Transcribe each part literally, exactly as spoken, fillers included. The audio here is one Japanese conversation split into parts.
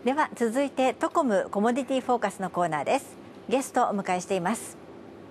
では続いてトコムコモディティフォーカスのコーナーです。ゲストをお迎えしています。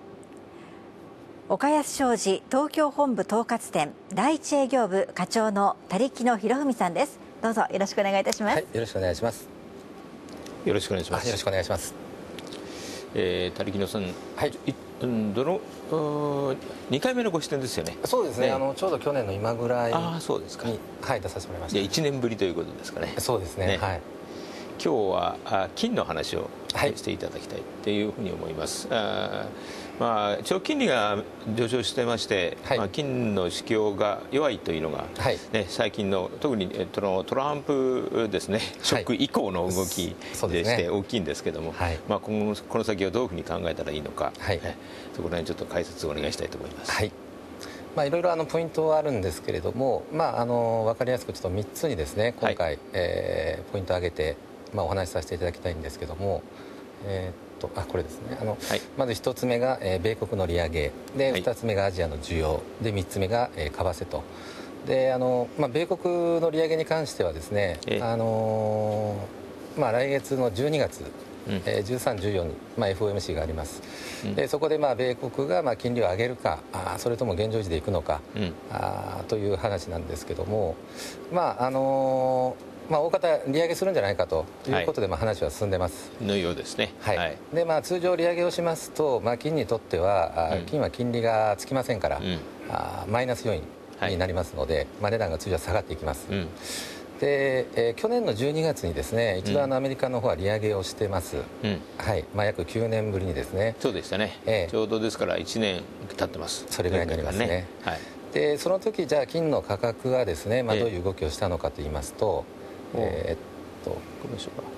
岡安商事東京本部統括店第一営業部課長の田力野博文さんです。どうぞよろしくお願いいたします。 はい、よろしくお願いします。 よろしくお願いします。 よろしくお願いします。 えー、田力野さん、 はい、 どのにかいめのご出演ですよね。 そうですね、ね、あのちょうど去年の今ぐらいに、 あ、そうですか、 はい、出させてもらいました。 いちねんぶりということですかね。 そうですね、ね、はい。 今日はあ金の話をしていただきたいというふうに思います。あ、まあ、長期金利が上昇してまして、はい、まあ、金の市況が弱いというのが、はい、ね、最近の特にトランプですね、ショック以降の動きでして大きいんですけども、はい、まあ、今後この先をどういうふうに考えたらいいのか、はい、ね、そこら辺ちょっと解説をお願いしたいと思います。 はい、まあ、いろいろあのポイントはあるんですけれども、まあ、あの分かりやすくちょっとみっつにですね今回、はい、えー、ポイントを挙げて、まあ、お話しさせていただきたいんですけども、えーあこれですね、あの、はい、まずひとつめが、えー、米国の利上げで、はい、ふたつめがアジアの需要で、みっつめが、えー、為替と。であの、まあ、米国の利上げに関してはですね、えーあのーまあ、来月のじゅうにがつ、うん、えー、じゅうさん、じゅうよんに、まあ、エフオーエムシー があります、うん、でそこでまあ米国がまあ金利を上げるか、あそれとも現状維持でいくのか、うん、あという話なんですけども、まああのーまあ、大方利上げするんじゃないかということで、まあ話は進んでます。 のようですね。 はい。はい、でまあ、通常利上げをしますと、まあ、金にとっては、うん、金は金利がつきませんから、うん、あマイナス要因になりますので、はい、まあ、値段が通常は下がっていきます。うん、で、えー、去年のじゅうにがつにですね一度あのアメリカの方は利上げをしてます。うん、はい、まあ、約きゅうねんぶりにですね。 そうでしたね。えー、ちょうどですからいちねん経ってます。 それぐらいになりますね。ね、はい。でその時じゃあ金の価格はですね、まあ、どういう動きをしたのかと言いますと。えー、っと、どうでしょうか。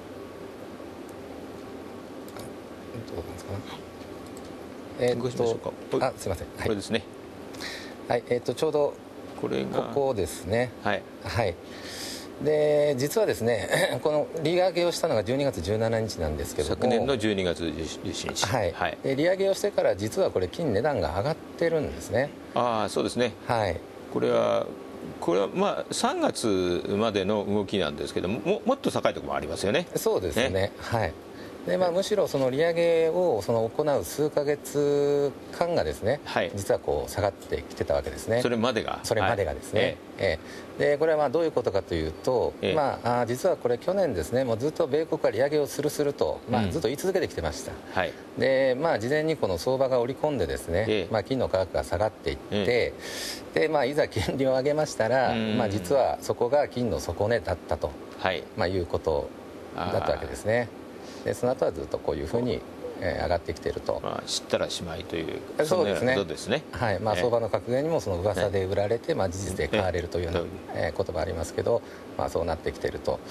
どうなんですかね。えー、っと、あ、すみません。はい、 これですね。 はい、えー、っと、ちょうど。 これが。 ここですね。 はい。 はい。で、実はですね、この利上げをしたのがじゅうにがつじゅうしちにちなんですけども。 昨年のじゅうにがつじゅうしちにち。 はい。はい、で、利上げをしてから、実はこれ金値段が上がってるんですね。 ああ、そうですね。 はい。 これは。これはまあさんがつまでの動きなんですけども、も、もっと高いところもありますよね。 そうですね。ね、はい。でまあ、むしろその利上げをその行う数か月間がですね、はい、実はこう下がってきてたわけですね。 それまでがそれまでがですね、はい、ええでこれはまあどういうことかというと、ええ、まあ、あ実はこれ去年ですねもうずっと米国は利上げをするすると、まあ、ずっと言い続けてきてました、うん、はい、でまあ、事前にこの相場が織り込んでですね、ええ、まあ、金の価格が下がっていって、ええ、でまあ、いざ金利を上げましたら、まあ、実はそこが金の底値だったと、はい、まあ、いうことだったわけですね。でその後はずっとこういうふうに上がってきていると、 まあ、知ったらしまいというそうですね。 ことですね。 はい、まあ、相場の格言にもその噂で売られて、まあ、事実で買われるというようなこともありますけど、まあ、そうなってきていると、はい、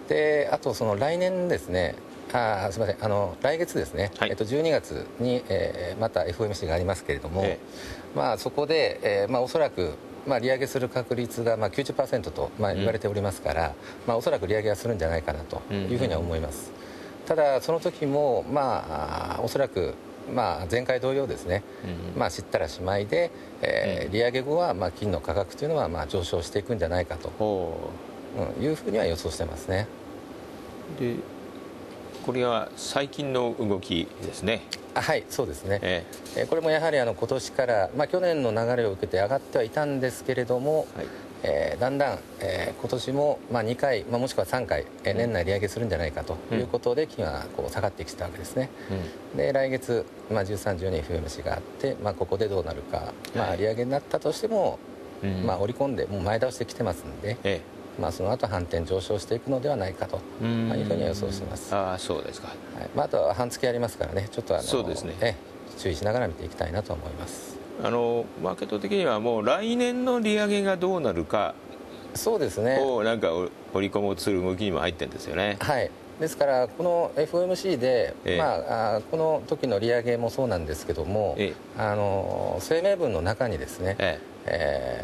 であとその来年ですね、あすみません、あの来月ですね、はい、えっと、じゅうにがつに、えー、また エフオーエムシー がありますけれども、えーまあ、そこで、えーまあ、おそらくまあ、利上げする確率がまあ きゅうじゅっパーセント とまあ言われておりますから、うん、まあ、おそらく利上げはするんじゃないかなというふうには思います。うん、ただその時もまあおそらくまあ前回同様ですね、うん、まあ知ったらしまいで、えー、利上げ後はまあ金の価格というのはまあ上昇していくんじゃないかと、うん、いうふうには予想してますね。 でこれは最近の動きですね。 はい、そうですね、えー、これもやはりあの今年から、まあ、去年の流れを受けて上がってはいたんですけれども、はい、えー、だんだん、えー、今年もまあにかい、まあ、もしくはさんかい、えー、年内利上げするんじゃないかということで金はこう下がってきてたわけですね。うん、で来月、まあ、じゅうさん、じゅうに エフオーエムシー があって、まあ、ここでどうなるか、まあ、利上げになったとしても、はい、まあ、織り込んでもう前倒してきてますので、ええ、まあ、その後反転上昇していくのではないかというふうには予想しています。 ああ、そうですか。はい、 まあ、あとは半月ありますからね、ちょっとあのそうですね、 え注意しながら見ていきたいなと思います。 あのマーケット的にはもう来年の利上げがどうなるか、 そうですね、 をなんか織り込もうとする動きにも入ってるんですよね。 はい、ですからこの エフオーエムシー で、ええ、まあ、この時の利上げもそうなんですけども、ええ、あの声明文の中にですね、えええー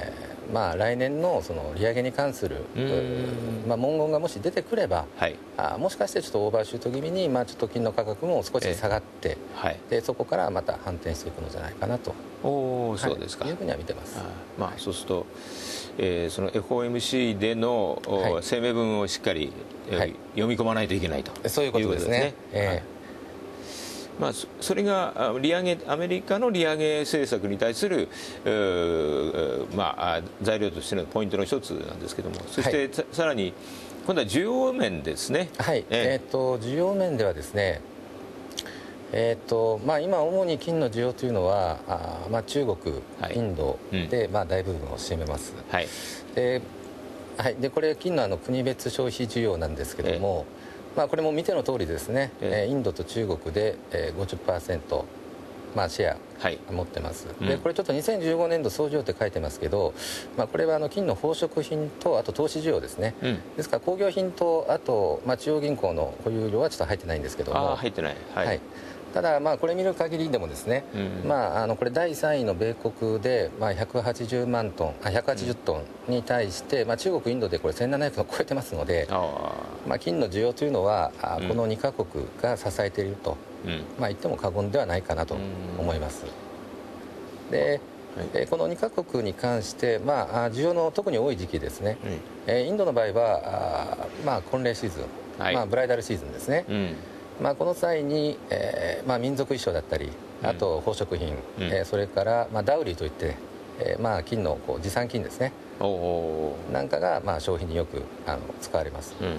まあ、来年のその利上げに関する、まあ、文言がもし出てくれば、はい、あもしかしてちょっとオーバーシュート気味に、まあ、ちょっと金の価格も少し下がって、はい、でそこからまた反転していくのじゃないかなとおそうですか、 はい、いうふうには見てます。 あ、まあ、そうすると、えー、その エフオーエムシー での、はい、声明文をしっかり、えーはい、読み込まないといけないとそういうことですね。えーまあ、それが利上げアメリカの利上げ政策に対する、まあ、材料としてのポイントの一つなんですけども、そして、はい、さらに今度は需要面ですね。 はい、えー、っと需要面ではですね、えーとまあ、今、主に金の需要というのはあ、まあ、中国、はい、インドで、うんまあ、大部分を占めます。はいではい、でこれ金のあの国別消費需要なんですけども、えーまあ、これも見ての通りですね、えー、インドと中国で ごじゅっパーセント、まあ、シェア持ってます、はい、でこれちょっとにせんじゅうごねんど総需要って書いてますけど、まあ、これはあの金の宝飾品とあと投資需要ですね、うん、ですから工業品とあと、まあ、中央銀行の保有量はちょっと入ってないんですけどもあ入ってない、はいはい、 ただ、まあ、これ見る限りでもですね、うんまあ、あのこれだいさんいの米国で、まあ、ひゃくはちじゅうまんトンあひゃくはちじゅうトンに対して、まあ、中国インドでこれせんななひゃくトン超えてますので、まあ、金の需要というのは、うん、このにカ国が支えていると、うんまあ、言っても過言ではないかなと思います。ではい、このにカ国に関して、まあ、需要の特に多い時期ですね、うん、インドの場合はあ、まあ、婚礼シーズン、はいまあ、ブライダルシーズンですね、うんまあ、この際に、えーまあ、民族衣装だったりあと宝飾品、うんえー、それから、まあ、ダウリーといって、えーまあ、金のこう持参金ですねなんかが、まあ、消費によくあの使われます、うん、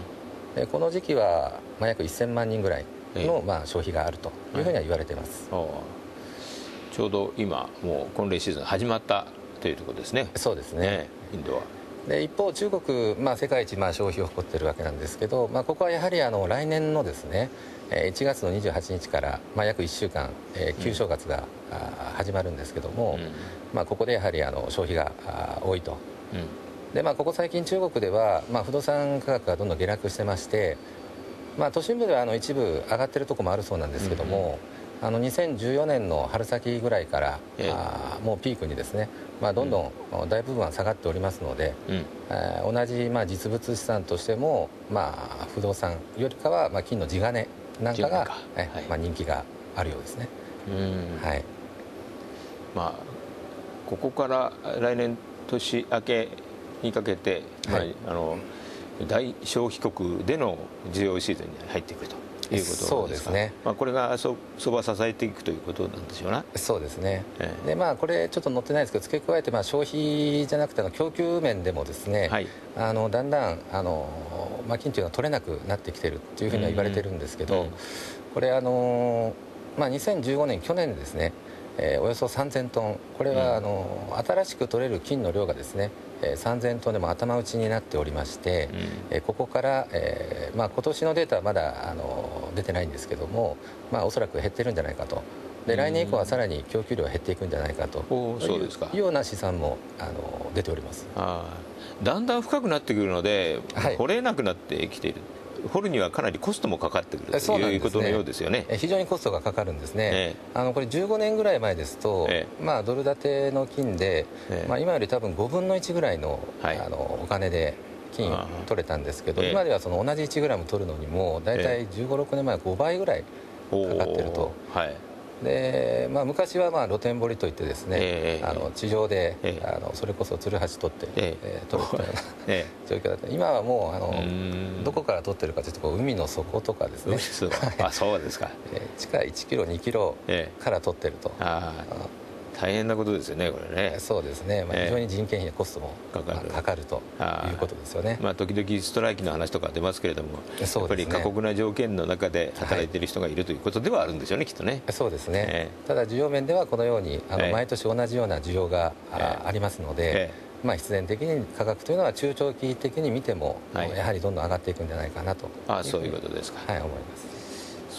でこの時期は、まあ、約せんまんにんぐらいの、まあ、消費があるというふうには言われています、 はい、ちょうど今もう婚礼シーズン始まったというところですね。 そうですね、 ねインドはで一方、中国、まあ、世界一まあ消費を誇っているわけなんですけど、まあ、ここはやはりあの来年のですねいちがつのにじゅうはちにちから、まあ、約いっしゅうかん、えー、旧正月が、うん、始まるんですけども、うんまあ、ここでやはりあの消費が多いと、うんでまあ、ここ最近中国では、まあ、不動産価格がどんどん下落してまして、まあ、都心部ではあの一部上がっているところもあるそうなんですけども、うん、あのにせんじゅうよねんの春先ぐらいから、えー、あもうピークにですね、まあ、どんどん大部分は下がっておりますので、うんえー、同じまあ実物資産としても、まあ、不動産よりかはまあ金の地金なんかが、はいまあ、人気があるようですね。うんはいまあ、ここから来年年明けにかけて、はいまあ、あの大消費国での需要シーズンに入っていくということですか。 そうですね、 まあ、これがそ相場を支えていくということなんでしょうな。 そうですね、ええでまあ、これちょっと載ってないですけど付け加えてまあ消費じゃなくての供給面でもですね、はい、あのだんだんあの、まあ、金というのは取れなくなってきているというふうには言われてるんですけど、うんうん、これあの、まあ、にせんじゅうごねん去年ですね、えー、およそさんぜんトンこれはあの、うん、新しく取れる金の量がですねさんぜんトンでも頭打ちになっておりまして、うん、ここから、えーまあ、今年のデータはまだあの出てないんですけども、まあ、おそらく減ってるんじゃないかとで来年以降はさらに供給量が減っていくんじゃないかというような試算もあの出ております。 あだんだん深くなってくるので、はい、掘れなくなってきている掘るにはかなりコストもかかってくるということのようですよね。 非常にコストがかかるんですね、ええ、あのこれじゅうごねんぐらい前ですと、ええまあ、ドル建ての金で、ええまあ、今より多分ごぶんのいちぐらい の,、はい、あのお金で金取れたんですけど、今ではその同じいちグラム取るのにも大体じゅうご、ろくねんまえはごばいぐらいかかってると。でまあ、昔はまあ露天掘りといってですね、えー、あの地上で、えー、あのそれこそツルハシ取って、えーえー、取るというような、えー、状況だった。今はもうあのどこから取ってるかというと海の底とかですねあそうですか、 えー、地下いちキロにキロから取ってると、えー、あ大変なことですよねこれね。 そうですね、まあ、非常に人件費やコストもかかる、まあ、かかるということですよね。 まあ、時々ストライキの話とか出ますけれども、やっぱり過酷な条件の中で働いている人がいるということではあるんでしょうね、はい、きっとね。 そうですね、えー、ただ需要面ではこのようにあの毎年同じような需要が あ,、えー、ありますので、えーまあ、必然的に価格というのは中長期的に見ても、はい、やはりどんどん上がっていくんじゃないかなとああそういうことですか、 はい、思います。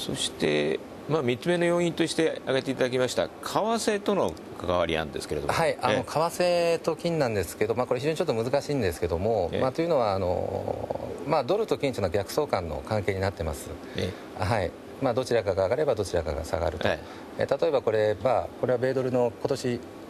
そしてまあ、みっつめの要因として挙げていただきました為替との関わりなんですけれども、 はい、あの為替と金なんですけど、まあ、これ非常にちょっと難しいんですけども、まあ、というのはあの、まあ、ドルと金というのは逆相関の関係になってます、はいまあ、どちらかが上がればどちらかが下がると、え例えばこれ、まあ、これは米ドルの今年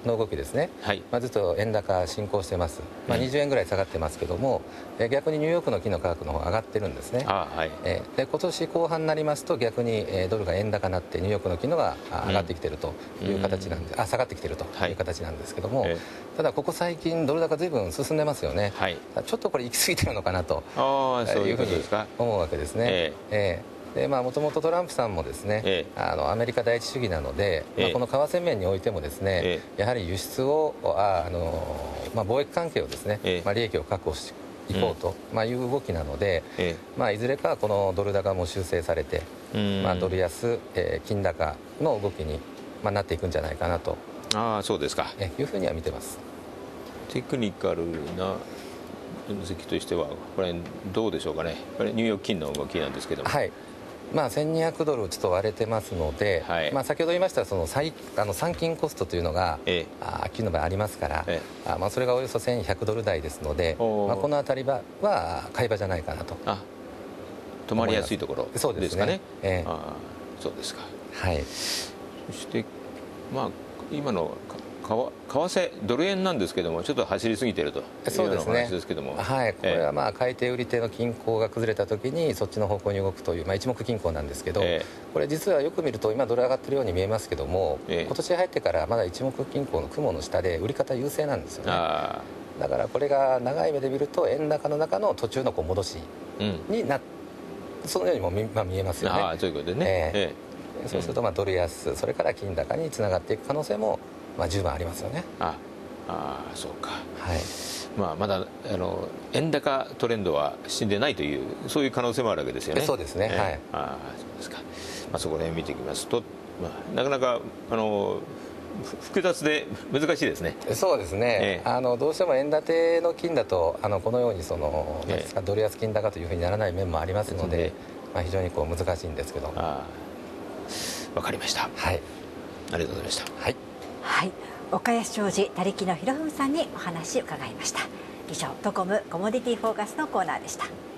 の動きですね、 はい、 まあ、ずっと円高進行してます、まあ、にじゅうえんぐらい下がってますけども、え逆にニューヨークの金の価格の方が上がってるんですね。 あ、はい、 えで今年後半になりますと逆にえドルが円高になってニューヨークの金のが上がってきているという形なんで、うん、あ下がってきているという形なんですけども、はい、ただここ最近ドル高ずいぶん進んでますよね、はい、ちょっとこれ行き過ぎてるのかなというふうに思うわけですね。えええでまあ、もともとトランプさんもですね、ええ、あのアメリカ第一主義なので、ええ、まあ、この為替面においてもですね、ええ、やはり輸出をああの、まあ、貿易関係をですね、ええ、まあ、利益を確保していこうと、うん、まあ、いう動きなので、ええ、まあ、いずれかこのドル高も修正されて、まあ、ドル安、えー、金高の動きに、まあ、なっていくんじゃないかなと、 ああ、そうですか、 えいうふうには見てます。 テクニカルな分析としてはこれどうでしょうかね。これニューヨーク金の動きなんですけども、 はい、まあ、せんにひゃくドルちょっと割れてますので、はい、まあ、先ほど言いましたその最あの参金コストというのが、ええ、あ金の場合ありますから、ええ、あまあ、それがおよそせんひゃくドル台ですので、まあ、この辺りはは買い場じゃないかなと。あ、 止まりやすいところですかね。 そうですね、ええ、 あ、そうですか、 はい、 そしてまあ今の為替ドル円なんですけどもちょっと走りすぎているというような話ですけども、 はい、これはまあ買い手売り手の均衡が崩れた時にそっちの方向に動くという、まあ、一目均衡なんですけど、えー、これ実はよく見ると今ドル上がってるように見えますけども、えー、今年入ってからまだ一目均衡の雲の下で売り方優勢なんですよね。あ、だからこれが長い目で見ると円高の中の途中のこう戻しにな、うん、そのようにも 見,、まあ、見えますよね。 あ、そういうことでね、えーえー、そうするとまあドル安それから金高につながっていく可能性もまあ十分ありますよね。 ああ、そうか、 はい、 まあ、まだあの円高トレンドは死んでないというそういう可能性もあるわけですよね。 そうですね、えー、はい、 あ、そうですか、まあ、そこら辺見ていきますと、まあ、なかなかあの複雑で難しいですね。 そうですね、えー、あのどうしても円建ての金だとあのこのようにその、えー、ですかドル安金高というふうにならない面もありますので、えー、まあ、非常にこう難しいんですけど。 あ、わかりました、 はい、 ありがとうございました。 はい、 はい、岡安商事他力の博文さんにお話を伺いました。以上、トコムコモディティフォーカスのコーナーでした。